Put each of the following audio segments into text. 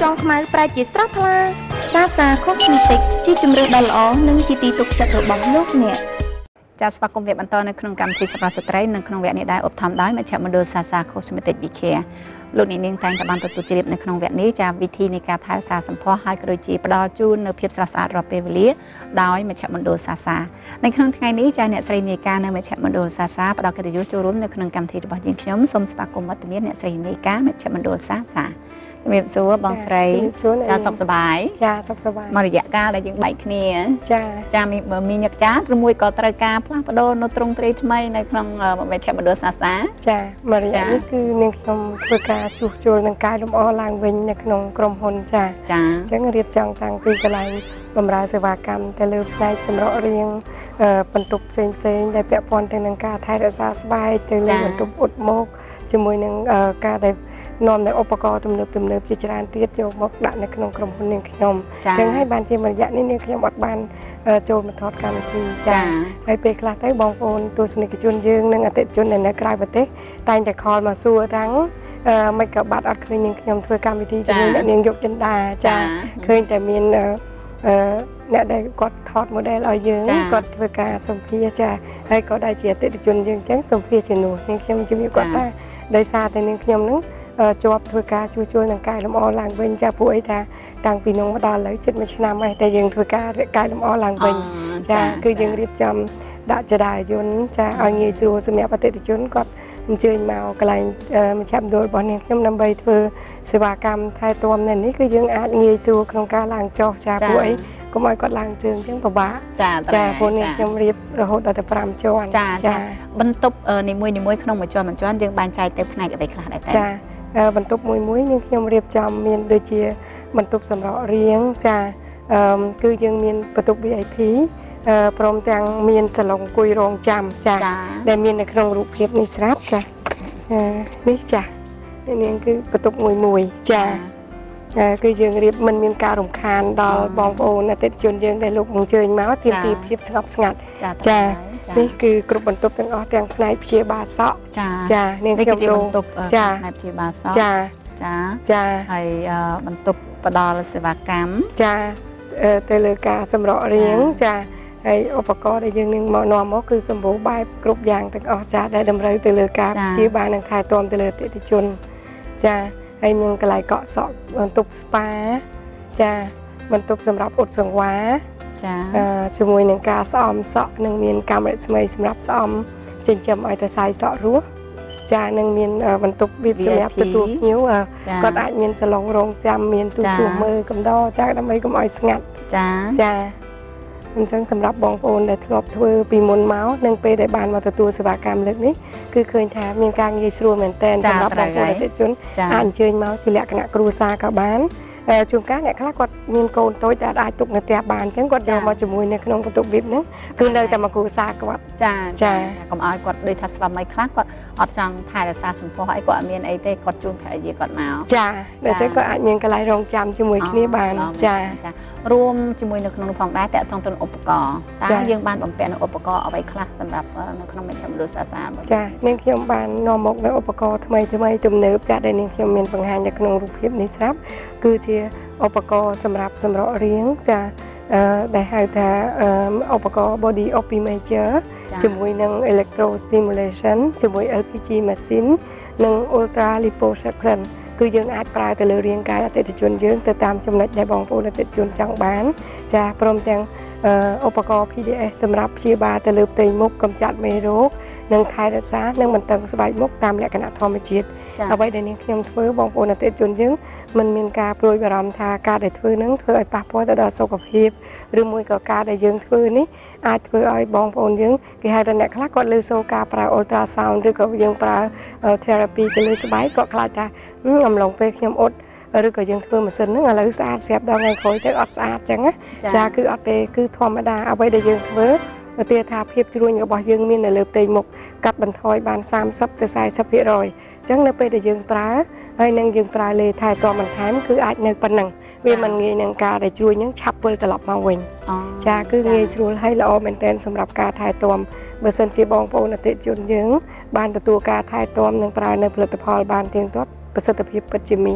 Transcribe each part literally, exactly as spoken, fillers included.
ចង់ខ្មៅប្រែជាស្រស់ថ្លាសាសា Cosmetic ជាជម្រើសដ៏ល្អនិងជាទីទុកចិត្តរបស់លោកអ្នកចាសស្វាគមន៍វគ្គបន្តនៅក្នុងកម្មវិធីសម្រាប់ស្ត្រីនិងក្នុងវគ្គនេះដែរឧបត្ថម្ភដោយមជ្ឈមណ្ឌលសាសា Cosmetic Care លោកនាងតែងតែបានទទួលជ្រាបនៅក្នុងវគ្គនេះចាវិធីនៃការថែរក្សាសម្ផស្សហើយក៏ដូចជាផ្ដល់ជូននៅភាពស្រស់ស្អាតរាល់ពេលវេលាដោយមជ្ឈមណ្ឌលសាសានៅក្នុងថ្ងៃនេះចាអ្នកស្រីនេកានៅមជ្ឈមណ្ឌលសាសាផ្ដល់កិត្តិយសចូលរួមនៅក្នុងកម្មវិធីរបស់យើងខ្ញុំសូមស្វាគមន៍វត្តមានអ្នកស្រីនេកាមជ្ឈមណ្ឌលសាសាជំរាបសួរបងស្រីចាសុខសប្បាយចាសុខសប្បាយមករយៈកាលដែលយើងបែកគ្នាចាចាមានមានញឹកចាឬមួយក៏ត្រូវការផ្លាស់ប្ដូរនៅត្រង់ត្រីថ្មីនៅក្នុងមជ្ឈមណ្ឌលសាសាចាមករយៈនេះគឺនាងខ្ញុំធ្វើការជួសជុលនឹងការលម្អឡើងវិញនៅក្នុងក្រុមហ៊ុនចាចាអញ្ចឹងរៀបចំតាំងពីកន្លែងបម្រើសេវាកម្មទៅលើផ្នែកសម្រក់រាងបន្ទប់ផ្សេងផ្សេងដែលពាក់ព័ន្ធទៅនឹងការថែរក្សាស្បែកទៅលើបន្ទប់អ៊ុតមកជាមួយនឹងការដែលនាំនៅឧបករណ៍ទំនើបទំនើបជាច្រើនទៀតយកមកដាក់នៅក្នុងក្រុមហ៊ុននាងខ្ញុំអញ្ចឹងហើយបានជារយៈនេះនាងខ្ញុំអត់បានចូលមកថតកម្មវិធីចាហើយពេលខ្លះទៅបងប្អូនទស្សនិកជនយើងនិងអតិថិជននៅក្រៅប្រទេសតែងតែខលមកសួរថាមិនក៏បាត់អត់ឃើញនាងខ្ញុំធ្វើកម្មវិធីជាមួយអ្នកនាងយកចិនដាចាឃើញតែមានអ្នកដែលគាត់ថត model ឲ្យយើងគាត់ធ្វើការសម្ភារចាហើយក៏ដែលជាអតិថិជនយើងអញ្ចឹងសម្ភារជំនួសនាងខ្ញុំជំរាបគាត់ថាដោយសារតែនាងខ្ញុំនឹងជាប់ធ្វើការជួសជុលនឹងកែលម្អឡើងវិញចាពួកអីថាតាំងពីនោះមកដល់ឥឡូវជិតមួយឆ្នាំហើយតែយើងធ្វើការកែលម្អឡើងវិញចាគឺយើងរៀបចំដាក់ចរាយន្តចាឲ្យងាយស្រួលសម្រាប់អតិថិជនគាត់អញ្ជើញមកកន្លែងមជ្ឈមណ្ឌលរបស់នាងខ្ញុំដើម្បីធ្វើសេវាកម្មថែទាំនៅនេះគឺយើងអាចងាយស្រួលក្នុងការឡើងចុះចាពួកអីកុំឲ្យគាត់ឡើងជើងអញ្ចឹងពិបាកចាចាពួកនាងខ្ញុំរៀបរហូតដល់ទៅប្រាំជាន់ចាចាបន្ទប់នីមួយៗក្នុងមួយជាន់មួយជាន់យើងបែងចែកទៅផ្នែកអ្វីខ្លះដែរតែចាបន្ទប់មួយមួយនាងខ្ញុំរៀបចំមានដូចជាបន្ទប់សម្រក់រាងចាគឺយើងមានបន្ទប់ វី អៃ ភី ព្រមទាំងមានសាឡុងអង្គុយរងចាំចាដែលមាននៅក្នុងរូបភាពនេះស្រាប់ចានេះចានាងគឺបន្ទប់មួយមួយចាគឺយើងរៀបមិនមានការរំខានដល់បងប្អូនអតិថិជនយើងដែលលោកអញ្ជើញមកទាមទារភាពស្ងប់ស្ងាត់ចានេះគឺគ្រប់បន្ទប់ទាំងអស់ទាំងផ្នែកព្យាបាលសក់ចានាងខ្ញុំដូរបន្ទប់ចាផ្នែកព្យាបាលសក់ចាចាចាហើយបន្ទប់ផ្ដល់សេវាកម្មចាទៅលើការសម្រក់រាងចាហើយឧបករណ៍ដែលយើងនឹងមកនាំមកគឺសម្បូរបែបគ្រប់យ៉ាងទាំងអស់ចាដែលតម្រូវទៅលើការព្យាបាលនិងថែទាំទៅលើអតិថិជនចាហើយមានកន្លែងកក់សក់បន្ទប់ស្ប៉ាចាបន្ទប់សម្រាប់អ៊ុតសង្វាចាជាមួយនឹងការស្អំសក់នឹងមានកាមេរ៉ាស្មីសម្រាប់ស្អំចិញ្ចឹមឲ្យទៅសាយសក់រស់ចានឹងមានបន្ទប់បៀបសម្រាប់ទទួលភ្ញៀវគាត់អាចមានសាឡុងរងចាំមានទូទួលមើលកំដរចាដើម្បីកុំឲ្យស្ងាត់ចាចាអញ្ចឹងសម្រាប់បងប្អូនដែលធ្លាប់ធ្វើពីមុនមកនិងពេលដែលបានមកទទួលសេវាកម្មលើកនេះគឺឃើញថាមានការងាយស្រួលមែនទែនសម្រាប់បងប្អូនអតិថិជនអាចអញ្ជើញមកជាលក្ខណៈគ្រួសារក៏បានជួនកាលអ្នកខ្លះគាត់មានកូនតូចដែលអាចទុកនៅផ្ទះបានអញ្ចឹងគាត់យកមកជាមួយនៅក្នុងបន្ទប់ វី អី ភី ហ្នឹងគឺនៅតែមកគ្រួសារគាត់ចាចាកុំឲ្យគាត់ដូចថាស្វាមីខ្លះគាត់អត់ចង់ថែរក្សាសម្ផស្សអីគាត់អត់មានអីទេគាត់ជូនភរិយាគាត់មកចាដូច្នេះគាត់អាចមានកន្លែងរងចាំជាមួយគ្នាបានចាចារួមជាមួយនៅក្នុងនោះផងដែរតើតទៅឧបករណ៍តើយើងបានបំពាក់នៅឧបករណ៍អ្វីខ្លះសម្រាប់នៅក្នុងមជ្ឈមណ្ឌលសាសាចានាងខ្ញុំបាននាំមកនៅឧបករណ៍ថ្មីថ្មីទំនើបចាដែលនាងខ្ញុំមានបង្ហាញនៅក្នុងរូបភាពនេះស្រាប់គឺជាឧបករណ៍សម្រាប់សម្រក់រាងចាដែលហៅថាឧបករណ៍ body optimizer ជាមួយនឹង electro stimulation ជាមួយ แอล พี จี machine និង ultra liposuction គឺយើងអាចប្រើទៅលើរាងកាយអតិថិជនយើងទៅតាមចំណុចដែលបងប្អូនអតិថិជនចង់បានចាព្រមទាំងឧបករណ៍ พี ดี เอส សម្រាប់ព្យាបាលទៅលើផ្ទៃមុខកម្ចាត់មេរោគនិងថែរក្សានិងបន្តឹងស្បែកមុខតាមលក្ខណៈធម្មជាតិអ្វីដែលនាងខ្ញុំធ្វើបងប្អូនអតិថិជនយើងមិនមានការព្រួយបារម្ភថាការដែលធ្វើនឹងធ្វើឲ្យប៉ះពាល់ទៅដល់សុខភាពឬមួយក៏ការដែលយើងធ្វើនេះអាចធ្វើឲ្យបងប្អូនយើងគេហៅថាអ្នកខ្លះគាត់លើសូការប្រើ ultrasound ឬក៏យើងប្រើ therapy ទៅលើស្បែកគាត់ខ្លាចថាអំឡុងពេលខ្ញុំអ៊ុតឬក៏យើងធ្វើម៉ាស៊ីនហ្នឹងឥឡូវស្អាតស្រាប់ដល់ថ្ងៃក្រោយទៅអត់ស្អាតចឹងណាចាគឺអត់ទេគឺធម្មតាអ្វីដែលយើងធ្វើឧទាហរណ៍ថាភាពជ្រួញរបស់យើងមាននៅលើផ្ទៃមុខកាត់បន្ថយបានសាមសិបទៅសែសិបភាគរយអញ្ចឹងនៅពេលដែលយើងប្រើហើយនឹងយើងប្រើលេថែទាំបន្ថែមគឺអាចនៅប៉ុណ្ណឹងវាមិនងាយនឹងការដែលជ្រួញហ្នឹងឆាប់វិលត្រឡប់មកវិញចាគឺងាយស្រួលហើយល្អមែនទែនសម្រាប់ការថែទាំបើសិនជាបងប្អូនអតិថិជនយើងបានទទួលការថែទាំនិងប្រើនៅផលិតផលបានទៀងទាត់ប្រសិទ្ធភាពពិតជាមាន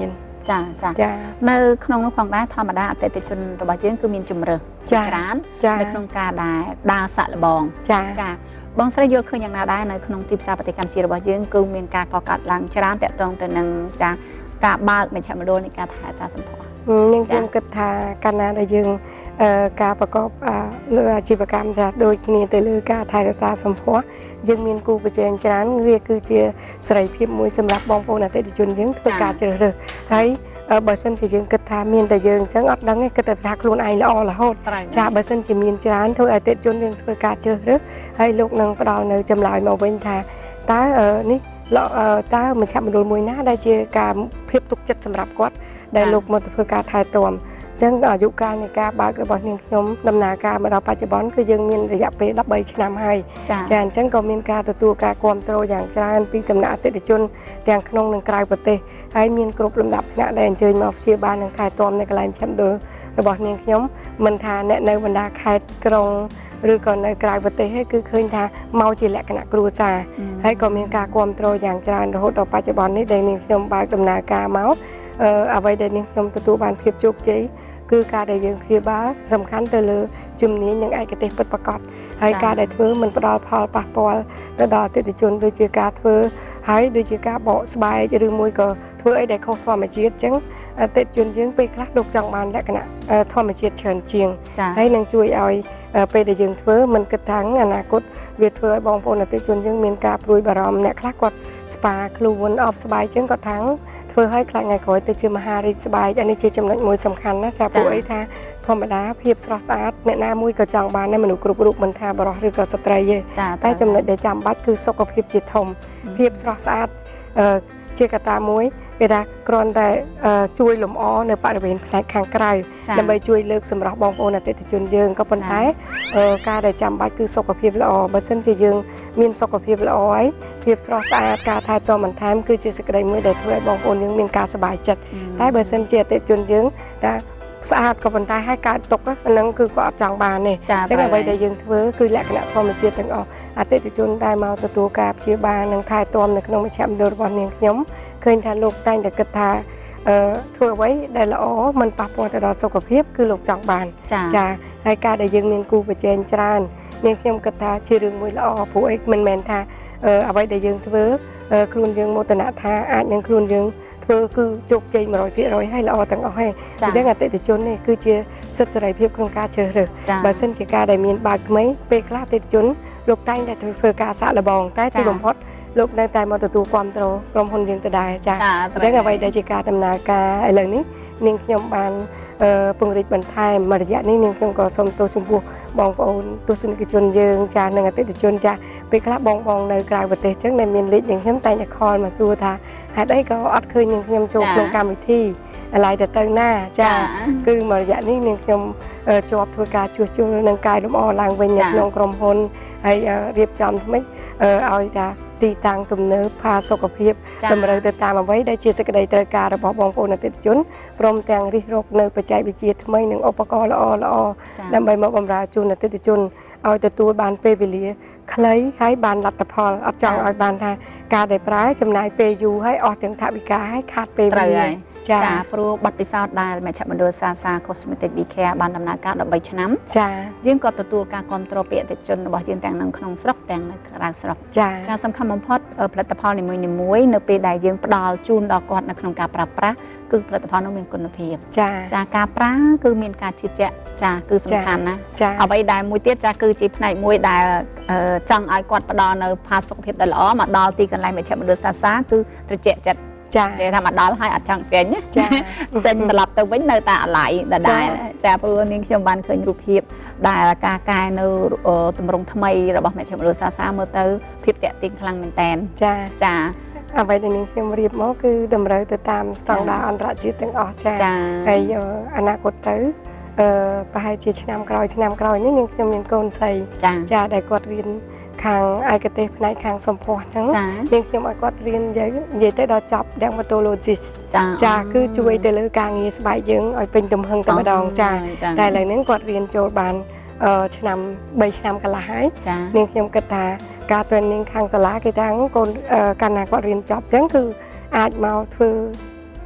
ចាចានៅក្នុងនោះផងដែរធម្មតាអតិថិជនរបស់យើងគឺមានជំរឿច្រើននៅក្នុងការដែលដើរសាក់លបងចាចាបងស្រីយល់ឃើញយ៉ាងណាដែរនៅក្នុងទីផ្សារប្រទេសកម្ពុជារបស់យើងគឺមានការកកាត់ឡើងច្រើនតាក់ទងទៅនឹងចាការបើកមជ្ឈមណ្ឌលនៃការថែរក្សាសម្ផស្សនាងខ្ញុំគិតថាកាលណាដែលយើងការប្រកបលើអាជីវកម្មថាដូចគ្នាទៅលើការថែរក្សាសម្ផស្សយើងមានគូប្រជែងច្រើនវាគឺជាសេរីភាពមួយសម្រាប់បងប្អូនអតិថិជនយើងធ្វើការជ្រើសរើសហើយបើសិនជាយើងគិតថាមានតែយើងអញ្ចឹងអត់ដឹងទេគិតតែថាខ្លួនឯងល្អរហូតចាបើសិនជាមានច្រើនធ្វើឲ្យអតិថិជនយើងធ្វើការជ្រើសរើសហើយលោកនឹងផ្ដល់នៅចម្លើយមកវិញថាតើនេះតើមជ្ឈមណ្ឌលមួយណាដែលជាការភាពទុកចិត្តសម្រាប់គាត់ដែលលោកមកធ្វើការថែទាំអញ្ចឹងអាយុកាលនៃការបើករបស់នាងខ្ញុំដំណើរការមកដល់បច្ចុប្បន្នគឺយើងមានរយៈពេលដប់បីឆ្នាំហើយចាអញ្ចឹងក៏មានការទទួលការគ្រប់គ្រងយ៉ាងច្រើនពីសំណាក់អតិថិជនទាំងក្នុងនិងក្រៅប្រទេសហើយមានគ្រប់លំដាប់ថ្នាក់ដែលអញ្ជើញមកព្យាបាលនិងថែទាំនៅកន្លែងមជ្ឈមណ្ឌលរបស់នាងខ្ញុំមិនថាអ្នកនៅបណ្ដាខេត្តក្រុងឬក៏នៅក្រៅប្រទេសហើយគឺឃើញថាមកជាលក្ខណៈគ្រួសារហើយក៏មានការគ្រប់គ្រងយ៉ាងច្រើនរហូតដល់បច្ចុប្បន្ននេះដែលនាងខ្ញុំបើកដំណើរការមកអ្វីដែលនាងខ្ញុំទទួលបានភាពជោគជ័យគឺការដែលយើងព្យាបាលសំខាន់ទៅលើជំនាញនិងឯកទេសពិតប្រាកដហើយការដែលធ្វើមិនផ្ដល់ផលប៉ះពាល់ទៅដល់អតិថិជនដូចជាការធ្វើហើយដូចជាការបកស្បែកឬមួយក៏ធ្វើអីដែលខុសធម្មជាតិអញ្ចឹងអតិថិជនយើងពេលខ្លះលោកចង់បានលក្ខណៈធម្មជាតិច្រើនជាងហើយនឹងជួយឲ្យពេលដែលយើងធ្វើមិនគិតថាអនាគតវាធ្វើឲ្យបងប្អូនអតិថិជនយើងមានការព្រួយបារម្ភអ្នកខ្លះគាត់ស្ប៉ាខ្លួនអបស្បែកអញ្ចឹងគាត់ថាធ្វើឲ្យខ្លាចថ្ងៃក្រោយទៅជាមហារីកស្បែកអានេះជាចំណុចមួយសំខាន់ណាចាព្រោះអីថាធម្មតាភាពស្រស់ស្អាតអ្នកណាមួយក៏ចង់បានដែរមនុស្សគ្រប់រូបមិនថាបរិសុទ្ធឬក៏ស្ត្រីទេតែចំណុចដែលចាំបាច់គឺសុខភាពជាធំភាពស្រស់ស្អាតជាកត្តាមួយគេថាគ្រាន់តែជួយលម្អនៅបរិវេណផ្នែកខាងក្រៅដើម្បីជួយលើកសម្រស់បងប្អូនអតិថិជនយើងក៏ប៉ុន្តែការដែលចាំបាច់គឺសុខភាពល្អបើមិនជាយើងមានសុខភាពល្អហើយភាពស្រស់ស្អាតការថែទាំបន្ថែមគឺជាសេចក្តីមួយដែលធ្វើឲ្យបងប្អូនយើងមានការសប្បាយចិត្តតែបើមិនជាអតិថិជនយើងថាស្អាតក៏ប៉ុន្តែឲ្យកើតទុកហ្នឹងគឺគាត់អត់ចង់បានទេអញ្ចឹងអ្វីដែលយើងធ្វើគឺលក្ខណៈធម្មជាតិទាំងអស់អតិថិជនដែលមកទទួលការព្យាបាលនិងថែទាំនៅក្នុងមជ្ឈមណ្ឌលរបស់នាងខ្ញុំឃើញថាលោកតែងតែគិតថាអឺធ្វើអ្វីដែលល្អមិនប៉ះពាល់ទៅដល់សុខភាពគឺលោកចង់បានចាហើយការដែលយើងមានគូប្រជែងច្រើននាងខ្ញុំគិតថាជារឿងមួយល្អព្រោះអីមិនមែនថាអ្វីដែលយើងធ្វើខ្លួនយើងមោទនៈថាអាចនឹងខ្លួនយើងធ្វើគឺជោគជ័យ một trăm phần trăm ហើយល្អទាំងអស់ហើយអញ្ចឹងអតិថិជននេះគឺជាសិទ្ធិសេរីភាពក្នុងការជ្រើសរើសបើសិនជាការដែលមានបើកថ្មីពេលខ្លះអតិថិជនលោកតែងតែធ្វើការសាកល្បងតែទីបំផុតលោកនៅតែមកទទួលគ្រប់គ្រងក្រុមហ៊ុនយើងទៅដែរចាអញ្ចឹងអ្វីដែលជាការដំណើរការឥឡូវនេះនាងខ្ញុំបានពង្រីកបន្ថែមមួយរយៈនេះនាងខ្ញុំក៏សូមទោសចំពោះបងប្អូនទស្សនិកជនយើងចាស់និងអតិថិជនចាស់ពេលខ្លះបងបងនៅក្រៅប្រទេសអញ្ចឹងដែលមានលេខនាងខ្ញុំតែងតែខលមកសួរថាហេតុអីក៏អត់ឃើញនាងខ្ញុំចូលក្នុងកម្មវិធីឥឡូវទៅទៅណាចាគឺមួយរយៈនេះនាងខ្ញុំជាប់ធ្វើការជួសជុលនិងកែលម្អឡើងវិញនៅក្នុងក្រុមហ៊ុនហើយរៀបចំថ្មីឲ្យថាទីតាំងទំនើបផាសុខភាពតម្រូវទៅតាមអ្វីដែលជាសេចក្តីត្រូវការរបស់បងប្អូនអតិថិជនព្រមទាំងរិះរកនៅបច្ចេកវិទ្យាថ្មីនិងឧបករណ៍ល្អល្អដើម្បីមកបម្រើជូនអតិថិជនឲ្យទទួលបានពេលវេលាខ្លីហើយបានលទ្ធផលអត់ចង់ឲ្យបានថាការដែលប្រើចំណាយពេលយូរហើយអស់ទាំងថវិកាហើយខាតពេលវេលាចាព្រោះប័ណ្ណពិសោធន៍ដែលមជ្ឈមណ្ឌលសាសា Cosmetic Bee Care បានដំណើរការដប់បីឆ្នាំចាយើងក៏ទទួលការគ្រប់គ្រងពីអតិថិជនរបស់យើងទាំងនៅក្នុងស្រុកទាំងនៅក្រៅស្រុកចាការសំខាន់បំផុតផលិតផលនីមួយៗនៅពេលដែលយើងផ្ដល់ជូនដល់គាត់នៅក្នុងការប្រើប្រាស់គឺផលិតផលនោះមានគុណភាពចាចាការប្រើគឺមានការជឿជាក់ចាគឺសំខាន់ណាអ្វីដែលមួយទៀតចាគឺជាផ្នែកមួយដែលចង់ឲ្យគាត់ផ្ដល់នៅផាសុខភាពដែលល្អមកដល់ទីកន្លែងមជ្ឈមណ្ឌលសាសាគឺត្រជាក់ចិត្តចានិយាយថាមកដល់ហើយអត់ចង់ចេញចាចេញត្រឡប់ទៅវិញនៅតែអាឡ័យដដែលចាព្រោះនាងខ្ញុំបានឃើញរូបភាពដែលការកែនៅទម្រង់ថ្មីរបស់មជ្ឈមណ្ឌលសាសាមើលទៅភាពតាក់ទាញខ្លាំងមែនតើចាចាអ្វីដែលនាងខ្ញុំរៀបមកគឺតម្រូវទៅតាមស្តង់ដារអន្តរជាតិទាំងអស់ចាហើយអនាគតទៅអឺប្រហែលជាឆ្នាំក្រោយឆ្នាំក្រោយនេះនាងខ្ញុំមានកូនស្រីចាដែលគាត់រៀនខាងឯកទេសផ្នែកខាងសម្ផស្សហ្នឹងនាងខ្ញុំឲ្យគាត់រៀនយើងនិយាយទៅដល់ចប់ dermatologist ចាគឺជួយទៅលើការងារស្បែកយើងឲ្យពេញទំហឹងតែម្ដងចាតែឥឡូវហ្នឹងគាត់រៀនចូលបានឆ្នាំបីឆ្នាំកន្លះហើយនាងខ្ញុំគិតថាការ training ខាងសាលាគេថាកូនកាលណាគាត់រៀនចប់អញ្ចឹងគឺអាចមកធ្វើ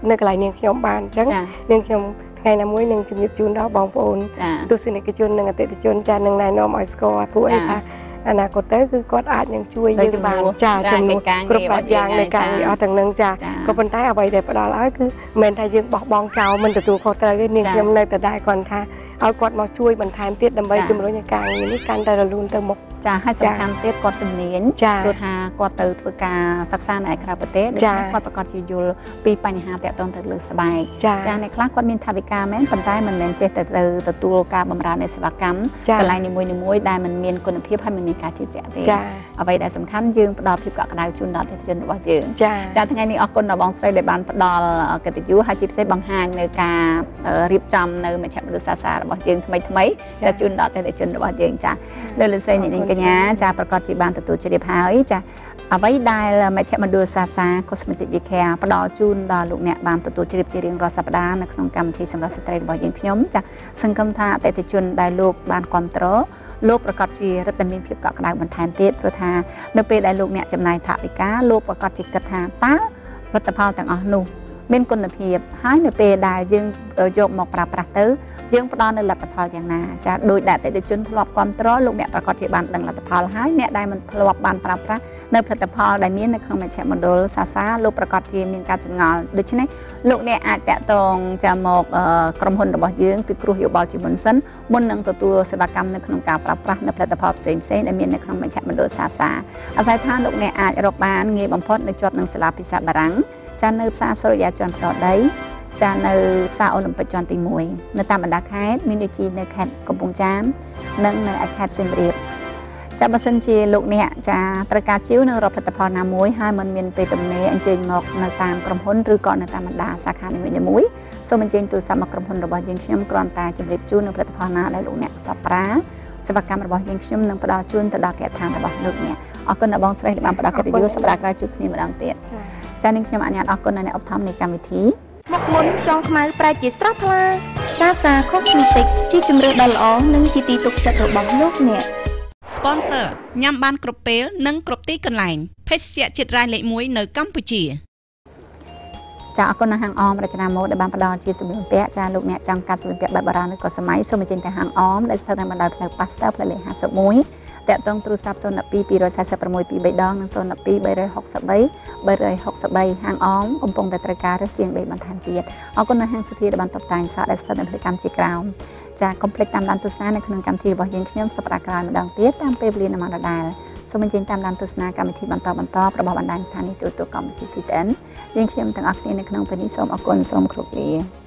នៅកន្លែងនាងខ្ញុំបានអញ្ចឹងនាងខ្ញុំថ្ងៃណាមួយនឹងជំរាបជូនដល់បងប្អូនទស្សនិកជននិងអតិថិជនចានឹងណែនាំឲ្យស្គាល់ពួកអីថាអនាគតទៅគឺគាត់អាចនឹងជួយយើងបានចាជំនួសគ្រប់បែបយ៉ាងនៃការងារអស់ទាំងនឹងចាក៏ប៉ុន្តែអ្វីដែលផ្ដល់ឲ្យគឺមិនមែនថាយើងបោះបង់ចោលមិនទទួលខុសត្រូវទេនាងខ្ញុំនៅតែដែរគាត់ថាឲ្យគាត់មកជួយបន្ថែមទៀតដើម្បីជំរុញឲ្យការងារនេះកាន់តែរលូនទៅមុខចាហើយសំខាន់ទៀតគាត់ជំនាញព្រោះថាគាត់ទៅធ្វើការសិក្សានៅឯក្រៅប្រទេសដូចគាត់ប្រកាសជាយល់ពីបញ្ហាតាក់ទងទៅលើស្បែកចាអ្នកខ្លះគាត់មានថវិកាមែនប៉ុន្តែមិនមែនចេះតែទៅទទួលការបម្រើនៃសេវាកម្មកន្លែងនីមួយៗដែលមិនមានគុណភាពហើយមិនមានការជឿជាក់ទេអ្វីដែលសំខាន់យើងផ្ដល់ភាពកក់ក្ដៅជូនដល់អតិថិជនរបស់យើងចាថ្ងៃនេះអរគុណដល់បងស្រីដែលបានផ្ដល់កិត្តិយសហើយជាពិសេសបង្ហាញនៅការរៀបចំនៅមជ្ឈមណ្ឌលសាសារបស់យើងថ្មីថ្មីចាជូនដល់អតិថិជនរបស់យើងចាលើលោកស្រីនេះកញ្ញាចាប្រកាសជាបានទទួលជ្រាបហើយចាអ្វីដែលមជ្ឈមណ្ឌលសាសា Cosmetic Care ផ្ដល់ជូនដល់លោកអ្នកបានទទួលជ្រាបជារៀងរាល់សប្តាហ៍នៅក្នុងកម្មវិធីសម្រាប់ស្ត្រីរបស់យើងខ្ញុំចាសង្ឃឹមថាអតិថិជនដែលលោកបានគ្រប់គ្រងលោកប្រកាសជារឹតតែមានភាពកក់ក្ដៅបន្ថែមទៀតព្រោះថានៅពេលដែលលោកអ្នកចំណាយថវិកាលោកប្រកាសជាគិតថាតើផលិតផលទាំងអស់នោះមានគុណភាពហើយនៅពេលដែលយើងយកមកប្រើប្រាស់ទៅយើងផ្ដល់នៅលទ្ធផលយ៉ាងណាចាដោយដែលអតិថិជនធ្លាប់គ្រប់គ្រងលោកអ្នកប្រកាសជាបានដឹងលទ្ធផលហើយអ្នកដែលមិនធ្លាប់បានប្រើប្រាស់នៅផលិតផលដែលមាននៅក្នុងមជ្ឈមណ្ឌលសាសាលោកប្រកាសជាមានការចម្ងល់ដូច្នេះលោកអ្នកអាចតាក់ទងចាំមកក្រុមហ៊ុនរបស់យើងពីគ្រោះយោបល់ជាមុនសិនមុននឹងទទួលសេវាកម្មនៅក្នុងការប្រើប្រាស់នៅផលិតផលផ្សេងៗដែលមាននៅក្នុងមជ្ឈមណ្ឌលសាសាអាស្រ័យថាលោកអ្នកអាចរកបានងាយបំផុតនៅជាប់នឹងសាលាភាសាបារាំងចានៅផ្សារសុរិយាជាន់ផ្ទាល់ដីចានៅផ្សារអូឡ িম্প ិកជាន់ទីមួយនៅតាមបណ្ដាខេត្តមានដូចជានៅខេត្តកំពង់ចាមនិងនៅខេត្តសៀមរាបចាបើសិនជាលោកអ្នកចាត្រូវការជាវនៅរដ្ឋផលិតផលណាមួយហើយមិនមានពេលទំនេរអញ្ជើញមកនៅតាមក្រុមហ៊ុនឬក៏នៅតាមបណ្ដាសាខានីមួយៗសូមអញ្ជើញទូរស័ព្ទមកក្រុមហ៊ុនរបស់យើងខ្ញុំគ្រាន់តែជម្រាបជូននៅផលិតផលណាដែលលោកអ្នកចាប់ប្រើសេវាកម្មរបស់យើងខ្ញុំនឹងផ្ដល់ជូនទៅដល់កែឋានរបស់លោកអ្នកអរគុណដល់បងស្រីដែលបានផ្ដល់កិត្តិយសសម្រាប់ការជួបគ្នាម្ដងទៀតចា៎នាងខ្ញុំអញ្ញាតអរគុណដល់អ្នកឧបត្ថម្ភនៃកម្មវិធីមកមុនចងខ្មៅប្រែជាស្រស់ថ្លាសាសា Cosmetic ជាជម្រើសដ៏ល្អនិងជាទីទុកចិត្តរបស់លោកអ្នក Sponsor ញ៉ាំបានគ្រប់ពេលនិងគ្រប់ទីកន្លែងភេសជ្ជៈជាតិរ៉ែលេខមួយនៅកម្ពុជាចាអរគុណដល់ហាងអមរចនាម៉ូដដែលបានផ្ដល់ជាសម្ភារៈពាក់ចាលោកអ្នកចង់កាត់សម្ភារៈបែបបុរាណឬក៏សម័យសូមអញ្ជើញទៅហាងអមដែលស្ថិតនៅបណ្ដោយផ្លូវ Pastel ផ្លូវលេខห้าสิบเอ็ดតាក់ទងទូរស័ព្ទศูนย์ ពីរ ពីរ สี่ sáu ពីរ ដងនិងศูนย์ ពីរ បី หก បី បី หก បីហាងអមកំពុងតែត្រូវការរើសជាងដីបន្ថែមទៀតអរគុណដល់ហាងសុធាដែលបានតុបតែងសក់ដែលស្ថិតនៅផ្លូវកម្មជាក្រោមចាកុំភ្លេចតាមដានទស្សនានៅក្នុងកម្មវិធីរបស់យើងខ្ញុំសប្តាហ៍ក្រោយម្ដងទៀតតាមពេលវេលាម៉ោងដដែលសូមអញ្ជើញតាមដានទស្សនាកម្មវិធីបន្តបន្តរបស់បណ្ដាញស្ថានីយទូរទស្សន៍កម្ពុជា C T N យើងខ្ញុំទាំងអស់គ្នានៅក្នុងពេលនេះសូមអរគុណសូមគោរពលា